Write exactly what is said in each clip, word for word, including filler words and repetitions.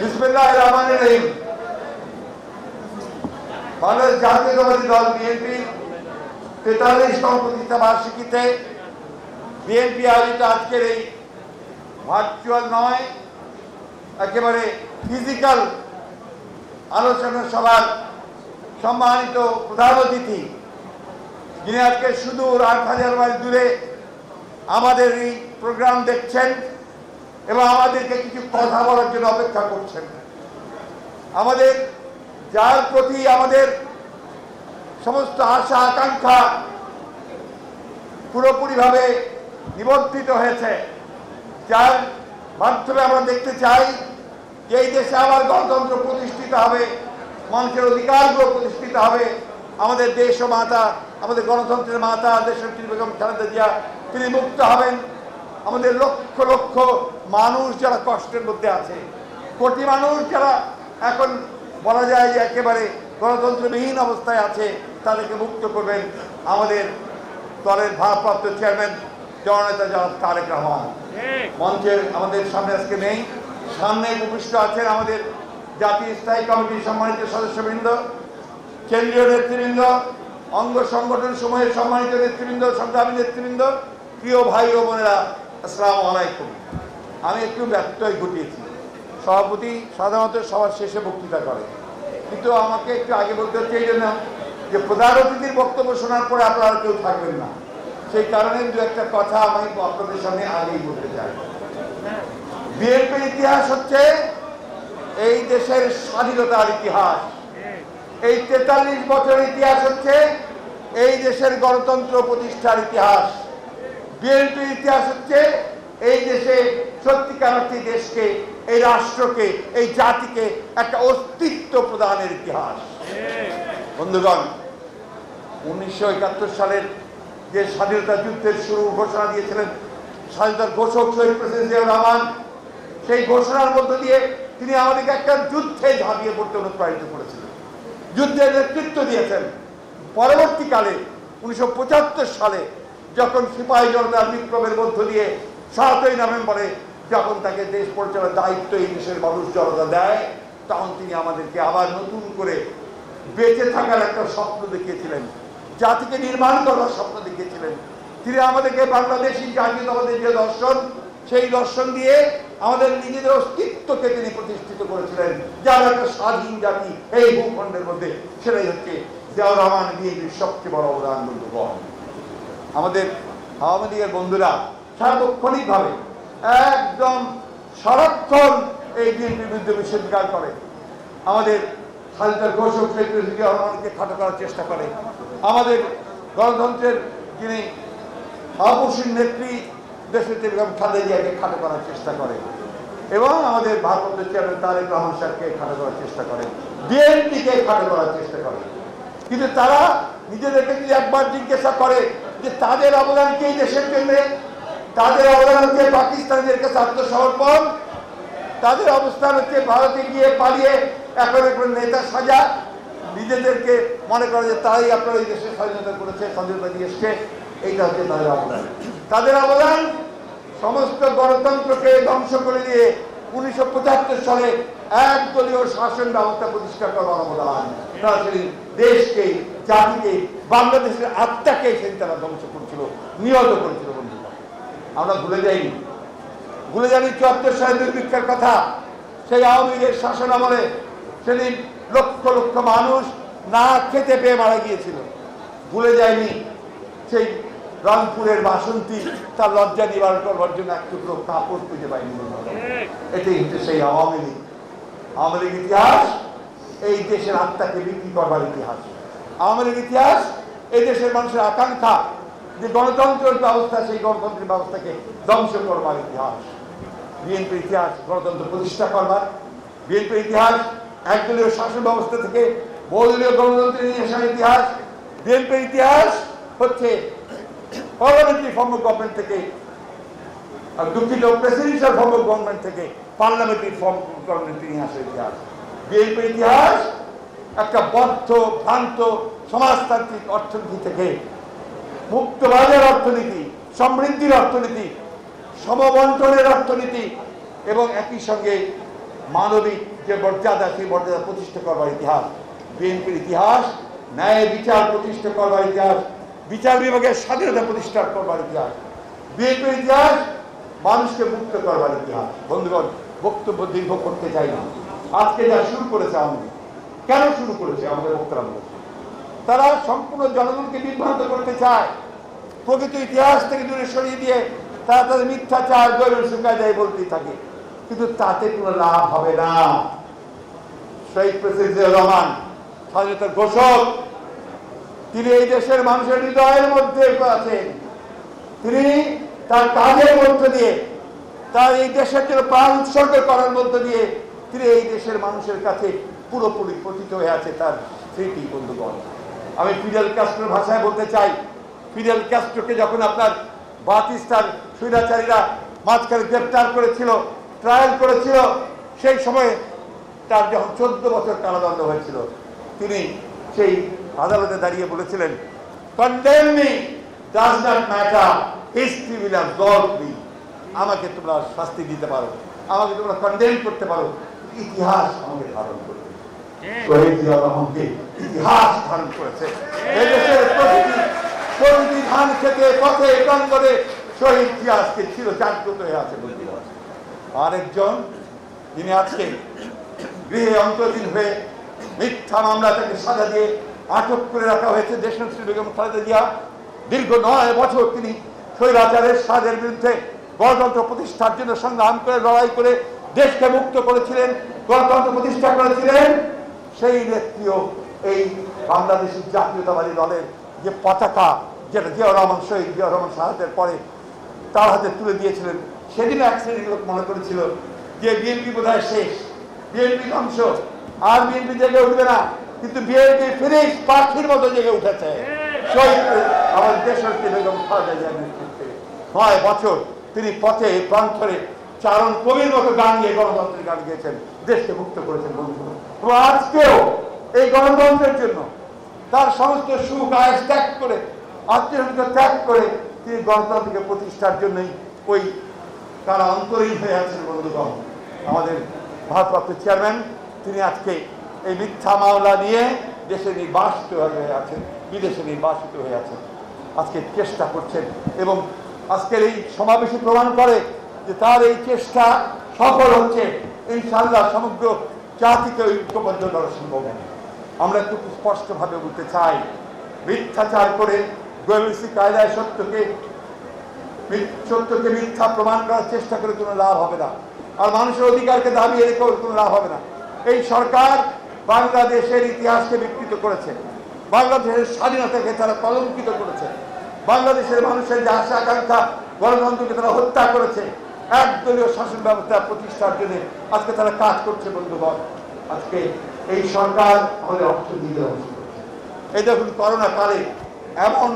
বিসমিল্লাহির রহমানির রহিম। বাংলাদেশ জাতীয়তাবাদী দল বিএনপি তেতাল্লিশতম প্রতিষ্ঠা বার্ষিকীতে বিএনপি আয়োজিত আজকের এই ভার্চুয়াল নয়, একেবারে ফিজিক্যাল আলোচনা সভার সম্মানিত প্রধান অতিথি, যিনি আজকে সুদূর আট হাজার মাইল দূরে আমাদের এই প্রোগ্রাম দেখছেন এবং আমাদেরকে কিছু কথা বলার জন্য অপেক্ষা করছেন, আমাদের যার প্রতি আমাদের সমস্ত আশা আকাঙ্ক্ষা পুরোপুরিভাবে নিবর্তিত হয়েছে, যার মাধ্যমে আমরা দেখতে চাই যে এই দেশে আবার গণতন্ত্র প্রতিষ্ঠিত হবে, মানুষের অধিকারগুলো প্রতিষ্ঠিত হবে, আমাদের দেশ ও মাতা, আমাদের গণতন্ত্রের মাতা দেশনেত্রী বেগম খালেদা জিয়া তিনি মুক্ত হবেন। আমাদের লক্ষ লক্ষ মানুষ যারা কষ্টের মধ্যে আছে, কোটি মানুষ যারা এখন বলা যায় যে একেবারে গণতন্ত্রবিহীন অবস্থায় আছে, তাদেরকে মুক্ত করবেন আমাদের দলের ভারপ্রাপ্ত চেয়ারম্যান জননেতা জনাব তারেক রহমান। মঞ্চের আমাদের সামনে আজকে নেই, সামনে উপবিষ্ট আছেন আমাদের জাতীয় স্থায়ী কমিটির সম্মানিত সদস্যবৃন্দ, কেন্দ্রীয় নেতৃবৃন্দ, অঙ্গ সংগঠন সমূহের সম্মানিত নেতৃবৃন্দ, সংগ্রামী নেতৃবৃন্দ, প্রিয় ভাই ও বোনেরা, আসসালামু আলাইকুম। আমি একটু ব্যত্যয় ঘটিয়েছি। সভাপতি সাধারণত সবার শেষে বক্তৃতা করে, কিন্তু আমাকে একটু আগে বলতে হচ্ছে এই জন্য যে প্রধান অতিথির বক্তব্য শোনার পরে আপনারা কেউ থাকবেন না, সেই কারণে দু একটা কথা আমি আপনাদের সামনে আগেই বলতে চাই। বিএনপির ইতিহাস হচ্ছে এই দেশের স্বাধীনতার ইতিহাস, এই তেতাল্লিশ বছরের ইতিহাস হচ্ছে এই দেশের গণতন্ত্র প্রতিষ্ঠার ইতিহাস। বিএনপির ইতিহাস হচ্ছে এই দেশে সত্যিকার অর্থে দেশকে, এই রাষ্ট্রকে, এই জাতিকে একটা অস্তিত্ব প্রদানের ইতিহাস। বন্ধুগণ, উনিশশো একাত্তর সালের যে স্বাধীনতা যুদ্ধের শুরু ঘোষণা দিয়েছিলেন স্বাধীনতার ঘোষক শহীদ প্রেসিডেন্ট জিয়াউর রহমান, সেই ঘোষণার মধ্য দিয়ে তিনি আমাদেরকে একটা যুদ্ধে ঝাঁপিয়ে পড়তে অনুপ্রাণিত করেছিলেন, যুদ্ধের নেতৃত্ব দিয়েছেন। পরবর্তীকালে উনিশশো পঁচাত্তর সালে যখন সিপাহী জনতার বিপ্লবের মধ্য দিয়ে সাতই নভেম্বরে যখন তাকে দেশ পরিচালনার দায়িত্ব এই দেশের মানুষ জনতা দেয়, তখন তিনি আমাদেরকে আবার নতুন করে বেঁচে থাকার একটা স্বপ্ন দেখিয়েছিলেন, জাতিকে নির্মাণ করার স্বপ্ন দেখিয়েছিলেন। তিনি আমাদেরকে বাংলাদেশি জাতীয়তাবাদের যে দর্শন, সেই দর্শন দিয়ে আমাদের নিজেদের অস্তিত্বকে তিনি প্রতিষ্ঠিত করেছিলেন, যার একটা স্বাধীন জাতি এই ভূখণ্ডের মধ্যে, সেটাই হচ্ছে জিয়াউর রহমান বিএনপির সবচেয়ে বড় অবদান। বন্ধুগণ, আমাদের আওয়ামী লীগের বন্ধুরা সার্বক্ষণিকভাবে একদম সারাক্ষণ এই বিএনপির বিরুদ্ধে নিষেধাজ্ঞা করে, আমাদের স্বাধীনতার ঘোষক শহীদ প্রেসিডেন্ট জিয়াউর রহমানকে খাটো করার চেষ্টা করে, আমাদের গণতন্ত্রের যিনি আপসীন নেত্রী দেশনেত্রী বেগম খালেদা জিয়াকে খাটো করার চেষ্টা করে, এবং আমাদের ভারপ্রাপ্ত চেয়ারম্যান তারেক রহমান সাহেবকে খাটো করার চেষ্টা করে, বিএনপিকে খাটো করার চেষ্টা করে। কিন্তু তারা নিজেদেরকে যদি একবার জিজ্ঞাসা করে যে তাদের অবদান কি এই দেশের জন্য, তাদের অবদান হচ্ছে পাকিস্তানিদের কাছে আত্মসমর্পণ, তাদের অবস্থান হচ্ছে ভারতে গিয়ে পালিয়ে এখন এখন নেতা সাজা, নিজেদেরকে মনে করে যে তারাই আপনারা এই দেশের স্বাধীনতা করেছে, স্বাধীনতা দিয়ে এসছে, এইটা হচ্ছে তাদের অবদান। তাদের অবদান সমস্ত গণতন্ত্রকে ধ্বংস করে দিয়ে উনিশশো পঁচাত্তর সালে একদলীয় শাসন ব্যবস্থা প্রতিষ্ঠা করার অবদান। তারা সেদিন দেশকে, জাতিকে, বাংলাদেশের আত্মাকে সেদিন তারা ধ্বংস করেছিল, নিহত করেছিল। বন্ধুরা, আমরা ভুলে যাইনি, ভুলে যাইনি চুয়াত্তর সালে দুর্ভিক্ষের কথা। সেই আওয়ামী লীগের শাসন আমলে সেদিন লক্ষ লক্ষ মানুষ না খেতে পেয়ে মারা গিয়েছিল। ভুলে যায়নি সেই রংপুরের বাসন্তী তার লজ্জা নিবারণ করবার জন্য এক টুকরো কাপড় খুঁজে পায়নি। এটাই হচ্ছে সেই আওয়ামী লীগ। আওয়ামী লীগ ইতিহাস এই দেশের আত্মাকে বিক্রি করবার ইতিহাস। আওয়ামী লীগ ইতিহাস এই দেশের মানুষের আকাঙ্ক্ষা যে গণতন্ত্রের ব্যবস্থা, সেই গণতন্ত্রের ব্যবস্থাকে ধ্বংস করবার ইতিহাস। বিএনপির ইতিহাস গণতন্ত্র প্রতিষ্ঠা করবার, বিএনপির ইতিহাস একদলীয় শাসন ব্যবস্থা থেকে বহুদলীয় গণতন্ত্রের নিয়ে আসার ইতিহাস। বিএনপির ইতিহাস হচ্ছে পার্লামেন্টারি ফর্ম অফ গভর্নমেন্ট থেকে, দুঃখিত প্রেসিডেন্সিয়াল ফর্ম অফ গভর্নমেন্ট থেকে পার্লামেন্টারি ফর্ম অফ গভর্নমেন্ট নিয়ে আসার ইতিহাস। বিএনপির ইতিহাস একটা বদ্ধ ভ্রান্ত সমাজতান্ত্রিক অর্থনীতি থেকে মুক্ত বাজার অর্থনীতি, সমৃদ্ধির অর্থনীতি, সমবন্টনের অর্থনীতি এবং একই সঙ্গে মানবিক যে মর্যাদা, সেই মর্যাদা প্রতিষ্ঠা করবার ইতিহাস বিএনপির ইতিহাস, ন্যায় বিচার প্রতিষ্ঠা করবার ইতিহাস, বিচার বিভাগের স্বাধীনতা প্রতিষ্ঠা করবার ইতিহাস বিএনপির ইতিহাস, মানুষকে মুক্ত করবার ইতিহাস। বন্ধুগণ, বক্তব্য দীর্ঘ করতে চাই না। আজকে যা শুরু করেছে আওয়ামী লীগ, কেন শুরু করেছে আমাদের বক্তারা বলেছে, তারা সম্পূর্ণ জনগণকে বিভ্রান্ত করতে চায়, প্রকৃত ইতিহাস থেকে দূরে সরিয়ে দিয়ে তারা তাদের মিথ্যাচার গরিব শুকায় দেয় বলতেই থাকে, কিন্তু তাতে কোনো লাভ হবে না। শহীদ প্রেসিডেন্ট জিয়াউর রহমান স্বাধীনতার ঘোষক, তিনি এই দেশের মানুষের হৃদয়ের মধ্যে আছেন। তিনি তার কাজের মধ্য দিয়ে, তার এই দেশের জন্য প্রাণ উৎসর্গ করার মধ্য দিয়ে তিনি এই দেশের মানুষের কাছে পুরোপুরি পতিত হয়ে আছে তার স্মৃতি। বন্ধুগণ, আমি ফিডেল ক্যাস্ট্রোর ভাষায় বলতে চাই, ফিডেল ক্যাস্ট্রোকে যখন আপনার বাতিস্তার স্বৈরাচারীরা মাঝখানে গ্রেপ্তার করেছিল, ট্রায়াল করেছিল, সেই সময়ে তার যখন চোদ্দ বছর কারাদণ্ড হয়েছিল, তিনি সেই আদালতে দাঁড়িয়ে বলেছিলেন, condemn me does not matter, history will absolve me. আমাকে তোমরা শাস্তি দিতে পারো, আমাকে তোমরা কন্ডেম করতে পারো, ইতিহাস আমাকে ধারণ করবে। শহীদ জিয়াউর রহমানকে ইতিহাস ধারণ করেছে। এদেশের প্রতিটি প্রতিটি ধান খেতে পথে প্রাঙ্গণে শহীদ জিয়া আজকে ছিল জাগ্রত হয়ে আছে। আরেকজন যিনি আজকে গৃহে অন্তরীণ হয়ে মিথ্যা মামলা তাকে সাজা দিয়ে আটক করে রাখা হয়েছে, দেশনেত্রী বেগম খালেদা জিয়া। দীর্ঘ নয় বছর তিনি স্বৈরাচারের সাজের বিরুদ্ধে গণতন্ত্র প্রতিষ্ঠার জন্য সংগ্রাম করে লড়াই করে দেশকে মুক্ত করেছিলেন, গণতন্ত্র প্রতিষ্ঠা করেছিলেন। সেই নেত্রীও এই বাংলাদেশের জাতীয়তাবাদী দলের যে পতাকা, যেটা জিয়াউর রহমান শহীদ জিয়াউর রহমান শাহাদাতের পরে তার হাতে তুলে দিয়েছিলেন, সেদিন এক শ্রেণীর লোক মনে করেছিল যে বিএনপি বোধহয় শেষ, বিএনপি ধ্বংস, আর বিএনপি জেগে উঠবে না। কিন্তু বিএনপি ফিনিশ পাখির মতো জেগে উঠেছে শহীদ আমাদের দেশনেত্রী বেগম খালেদা জিয়ার নেতৃত্বে। নয় বছর তিনি পথে প্রান্তরে চারণ কবির মতো গান গিয়ে গণতন্ত্রের গান গিয়েছেন, দেশকে মুক্ত করেছেন। বন্ধু, আজকেও এই গণতন্ত্রের জন্য তার সমস্ত সুখ আয় ত্যাগ করে, আত্মীয়তা ত্যাগ করে তিনি গণতন্ত্রকে প্রতিষ্ঠার জন্যই ওই তারা অন্তরীণ হয়ে আছেন। বন্ধুগণ, আমাদের ভারপ্রাপ্ত চেয়ারম্যান তিনি আজকে এই মিথ্যা মামলা নিয়ে দেশে নির্বাসিত হয়ে আছেন, বিদেশে নির্বাসিত হয়ে আছেন, আজকে চেষ্টা করছেন, এবং আজকের এই সমাবেশে প্রমাণ করে যে তার এই চেষ্টা সফল হচ্ছে। ইনশাআল্লাহ সমগ্র জাতিকে ঐক্যবদ্ধ করা সম্ভব। আমরা একটু স্পষ্টভাবে বলতে চাই, মিথ্যাচার করে গোয়েন্দাসি কায়দায় সত্যকে সত্যকে মিথ্যা প্রমাণ করার চেষ্টা করে কোনো লাভ হবে না, আর মানুষের অধিকারকে দাবিয়ে রেখেও কোনো লাভ হবে না। এই সরকার বাংলাদেশের ইতিহাসকে বিকৃত করেছে, বাংলাদেশের স্বাধীনতাকে তারা কলঙ্কিত করেছে, বাংলাদেশের মানুষের যে আশা আকাঙ্ক্ষা গণতন্ত্রকে তারা হত্যা করেছে, একদলীয় শাসন ব্যবস্থা প্রতিষ্ঠার জন্য আজকে তারা কাজ করছে। বন্ধুগণ, আজকে এই সরকার আমাদের অর্থ দিয়ে এই দেখুন করোনা কালে এমন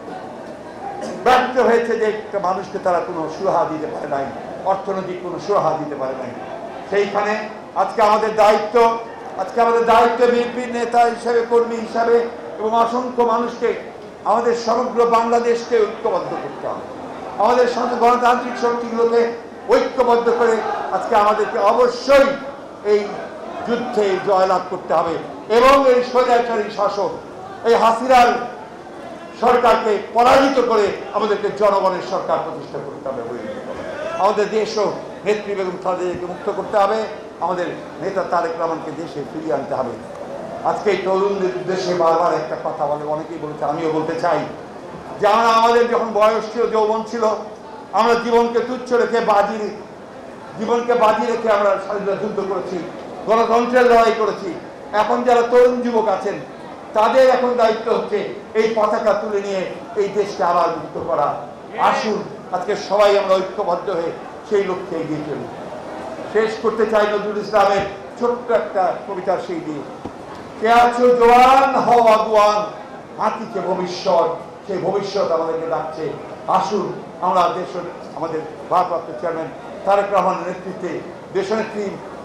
ব্যর্থ হয়েছে যে একটা মানুষকে তারা কোনো সুরাহা দিতে পারে নাই, অর্থনৈতিক কোনো সুরাহা দিতে পারে নাই। সেইখানে আজকে আমাদের দায়িত্ব, আজকে আমাদের দায়িত্ব বিএনপির নেতা হিসাবে, কর্মী হিসাবে এবং অসংখ্য মানুষকে আমাদের সমগ্র বাংলাদেশকে ঐক্যবদ্ধ করতে হবে। আমাদের সাথে গণতান্ত্রিক শক্তিগুলোকে ঐক্যবদ্ধ করে আজকে আমাদেরকে অবশ্যই এই যুদ্ধে জয়লাভ করতে হবে, এবং এই স্বৈরাচারী শাসক এই হাসিনার সরকারকে পরাজিত করে আমাদেরকে জনগণের সরকার প্রতিষ্ঠা করতে হবে। আমাদের দেশও নেত্রী বেগম খালেদা জিয়াকে মুক্ত করতে হবে, আমাদের নেতা তারেক রহমানকে দেশে ফিরিয়ে আনতে হবে। আজকে এই তরুণদের উদ্দেশ্যে বারবার একটা কথা বলে, অনেকেই বলেছে, আমিও বলতে চাই যে আমরা আমাদের যখন বয়স ছিল, যৌবন ছিল, আমরা জীবনকে তুচ্ছ রেখে বাজি জীবনকে বাজি রেখে আমরা স্বাধীনতা যুদ্ধ করেছি, গণতন্ত্রের লড়াই করেছি। এখন যারা তরুণ যুবক আছেন তাদের এখন দায়িত্ব হচ্ছে এই পতাকা তুলে নিয়ে এই দেশকে আবার মুক্ত করা। আসুন আজকে সবাই আমরা ঐক্যবদ্ধ হয়ে সেই লক্ষ্যে এগিয়ে চলি। শেষ করতে চাই নজরুল ইসলামের ছোট্ট একটা কবিতার সেই দিয়ে, কে আছো জোয়ান হও আগুয়ান, হাতিকে ভবিষ্যৎ, সেই ভবিষ্যৎ আমাদেরকে ডাকছে। আসুন আমরা দেশ, আমাদের ভারপ্রাপ্ত চেয়ারম্যান তারেক রহমানের নেতৃত্বে দেশনেত্রী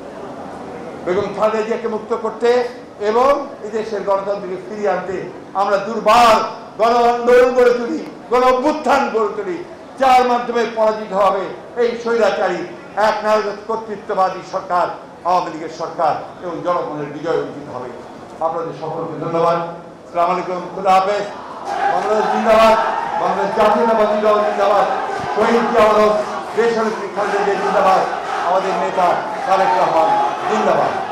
বেগম খালেদা জিয়াকে মুক্ত করতে এবং এই দেশের গণতন্ত্রকে ফিরিয়ে আনতে আমরা দুর্বার গণ আন্দোলন গড়ে তুলি, গণ অভ্যুত্থান গড়ে তুলি, যার মাধ্যমে পরাজিত হবে এই স্বৈরাচারী এক নায়ক কর্তৃত্ববাদী সরকার, আওয়ামী লীগের সরকার এবং জনগণের বিজয় অর্জিত হবে। আপনাদের সকলকে ধন্যবাদ। আসসালামু আলাইকুম, খুদা হাফেজ। বাংলাদেশ জিন্দাবাদ, বাংলাদেশ জাতীয়তাবাদী দল জিন্দাবাদ, শহীদ জিয়াউর দেশনেত্রী খালেদা জিয়া জিন্দাবাদ, আমাদের নেতা তারেক রহমান জিন্দাবাদ।